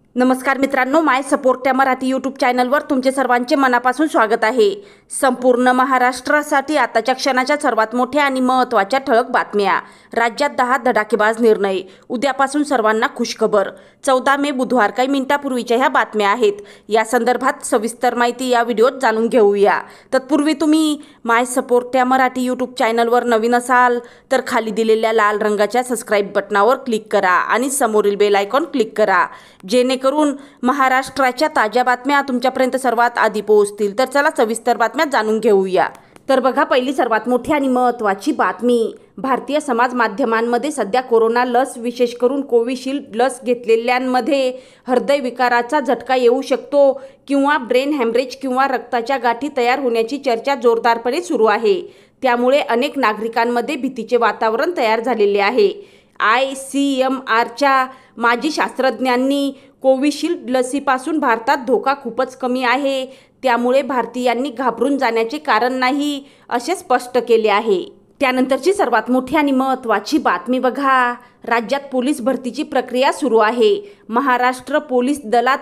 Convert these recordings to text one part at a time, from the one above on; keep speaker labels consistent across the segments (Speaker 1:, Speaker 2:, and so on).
Speaker 1: नमस्कार मित्रांनो, माय सपोर्ट त्या मराठी यूट्यूब चॅनलवर तुमचे सर्वांचे मनापासून स्वागत आहे। संपूर्ण महाराष्ट्रासाठी आताच्या क्षणाच्या सर्वात मोठ्या आणि महत्त्वाच्या ठळक बातम्या। राज्यात 10 धडाकेबाज निर्णय, उद्यापासून सर्वांना खुशखबर। 14 मे बुधवार, काही मिनिटांपूर्वीच्या ह्या बातम्या आहेत। या संदर्भात सविस्तर माहिती या व्हिडिओत जाणून घेऊया। तत्पूर्वी तुम्ही माय सपोर्ट त्या मराठी यूट्यूब चॅनलवर नवीन असाल तर खाली दिलेल्या लाल रंगाच्या सबस्क्राइब बटनावर क्लिक करा आणि समोरील बेल आयकॉन क्लिक करा, जेणेकरून महाराष्ट्राच्या ताज्या बातम्या तुमच्यापर्यंत सर्वात आधी पोहोचतील। तर चला सविस्तर बातम्या जाणून घेऊया। तर बघा, पहिली सर्वात मोठी आणि महत्त्वाची बातमी। भारतीय समाज माध्यमांमध्ये सध्या कोरोना लस, विशेष करून कोविशिल्ड लस घेतलेल्यांमध्ये हृदयविकाराचा झटका येऊ शकतो किंवा ब्रेन हॅमरेज किंवा रक्ताच्या गाठी तयार होण्याची चर्चा जोरदारपणे सुरू आहे। त्यामुळे अनेक नागरिकांमध्ये भीतीचे वातावरण तयार झालेले आहे। ICMRच्या माजी शास्त्रज्ञांनी कोविशिल्ड लसीपासून भारतात धोका खूपच कमी आहे, त्यामुळे भारतीयांनी घाबरून जाण्याचे कारण नाही, असे स्पष्ट केले आहे। त्यानंतरची सर्वात मोठी आणि महत्त्वाची बातमी बघा, राज्यात पोलीस भरतीची प्रक्रिया सुरू आहे। महाराष्ट्र पोलीस दलात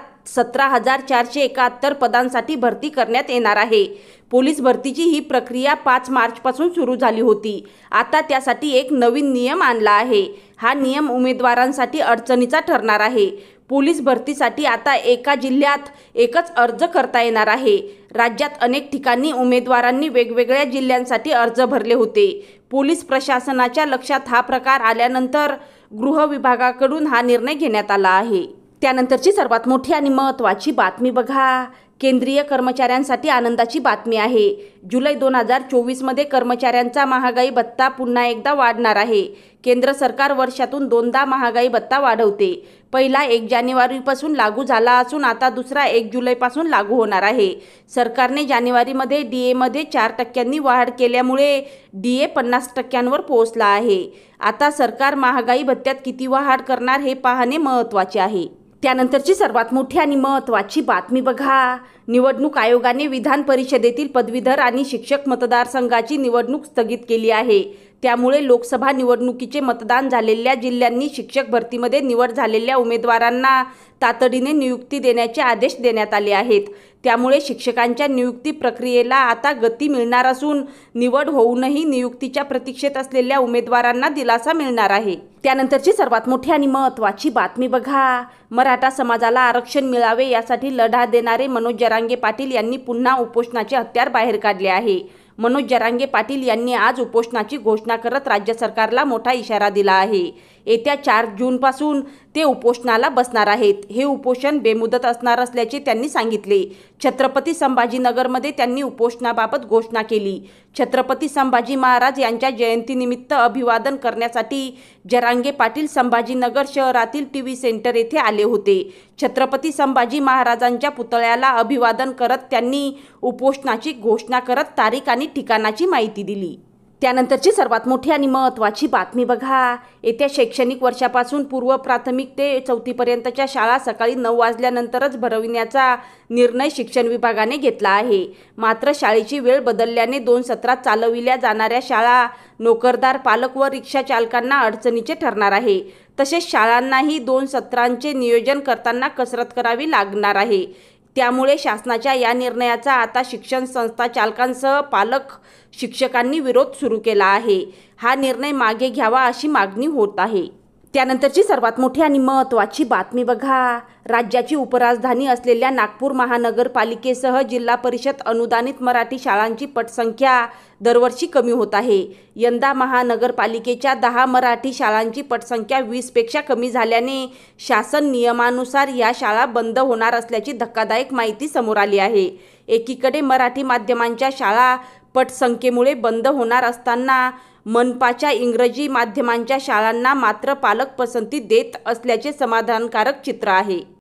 Speaker 1: 17,471 पदांसाठी भरती करण्यात येणार आहे। पोलीस भरतीची ही प्रक्रिया 5 मार्चपासून सुरू झाली होती। आता त्यासाठी एक नवीन नियम आणला आहे। हा नियम उमेदवारांसाठी अडचणीचा ठरणार आहे। पोलीस भरतीसाठी आता एका जिल्ह्यात एकच अर्ज करता येणार आहे। राज्यात अनेक ठिकाणी उमेदवारांनी वेगवेगळ्या जिल्ह्यांसाठी अर्ज भरले होते। पोलीस प्रशासनाच्या लक्षात हा प्रकार आल्यानंतर गृह विभागाकडून हा निर्णय घेण्यात आला आहे। त्यानंतरची सर्वात मोठी आणि महत्त्वाची बातमी बघा, केंद्रीय कर्मचाऱ्यांसाठी आनंदाची बातमी आहे। जुलै 2024 मध्ये कर्मचाऱ्यांचा महागाई भत्ता पुन्हा एकदा वाढणार आहे। केंद्र सरकार वर्षातून 2दा महागाई भत्ता वाढवते। पहिला 1 जानेवारीपासून लागू झाला असून आता दुसरा 1 जुलैपासून लागू होणार आहे। सरकारने जानेवारीमध्ये DAमध्ये 4% वाढ केल्यामुळे DA 50%वर पोहोचला आहे। आता सरकार महागाई भत्त्यात किती वाढ करणार हे पाहणे महत्त्वाचे आहे। त्यानंतरची सर्वात मोठी आणि महत्त्वाची बातमी बघा, निवडणूक आयोगाने विधान परिषदेतील पदवीधर आणि शिक्षक मतदारसंघाची निवडणूक स्थगित केली आहे। त्यामुळे लोकसभा निवडणुकीचे मतदान झालेल्या जिल्ह्यांनी शिक्षक भरतीमध्ये निवड झालेल्या उमेदवारांना तातडीने नियुक्ती देण्याचे आदेश देण्यात आले आहेत। त्यामुळे शिक्षकांच्या नियुक्ती प्रक्रियेला आता गती मिळणार असून निवड होऊनही नियुक्तीच्या प्रतीक्षेत असलेल्या उमेदवारांना दिलासा मिळणार आहे। त्यानंतरची सर्वात मोठी आणि महत्त्वाची बातमी बघा, मराठा समाजाला आरक्षण मिळावे यासाठी लढा देणारे मनोज जरांगे पाटील यांनी पुन्हा उपोषणाचे हत्यार बाहेर काढले आहे। मनोज जरांगे पाटील यांनी आज उपोषणाची घोषणा करत राज्य सरकारला मोठा इशारा दिला आहे। येत्या 4 जूनपासून ते उपोषणाला बसणार आहेत। हे उपोषण बेमुदत असणार असल्याचे त्यांनी सांगितले। छत्रपती संभाजीनगरमध्ये त्यांनी उपोषणाबाबत घोषणा केली। छत्रपती संभाजी महाराज यांच्या जयंतीनिमित्त अभिवादन करण्यासाठी जरांगे पाटील संभाजीनगर शहरातील TV सेंटर येथे आले होते। छत्रपती संभाजी महाराजांच्या पुतळ्याला अभिवादन करत त्यांनी उपोषणाची घोषणा करत तारीख आणि ठिकाणाची माहिती दिली। त्यानंतरची सर्वात मोठी आणि महत्त्वाची बातमी बघा, येत्या शैक्षणिक वर्षापासून पूर्व प्राथमिक ते 4थी पर्यंतच्या शाळा सकाळी 9 वाजल्यानंतरच भरविण्याचा निर्णय शिक्षण विभागाने घेतला आहे। मात्र शाळेची वेळ बदलल्याने 2 सत्रात चालविल्या जाणाऱ्या शाळा नोकरदार पालक व रिक्षा चालकांना अडचणीचे ठरणार आहे। तसेच शाळांनाही 2 सत्रांचे नियोजन करताना कसरत करावी लागणार आहे। त्यामुळे शासनाच्या या निर्णयाचा आता शिक्षण संस्था चालकांसह पालक शिक्षकांनी विरोध सुरू केला आहे। हा निर्णय मागे घ्यावा अशी मागणी होत आहे। त्यानंतरची सर्वात मोठी आणि महत्त्वाची बातमी बघा, राज्याची उपराजधानी असलेल्या नागपूर महानगरपालिकेसह जिल्हा परिषद अनुदानित मराठी शाळांची पटसंख्या दरवर्षी कमी होत आहे। यंदा महानगरपालिकेच्या 10 मराठी शाळांची पटसंख्या 20 पेक्षा कमी झाल्याने शासन नियमानुसार या शाळा बंद होणार असल्याची धक्कादायक माहिती समोर आली आहे। एकीकडे मराठी माध्यमांच्या शाळा पटसंख्येमुळे बंद होणार असताना मनपाच्या इंग्रजी माध्यमांच्या शाळांना मात्र पालक पसंती देत असल्याचे समाधानकारक चित्र आहे।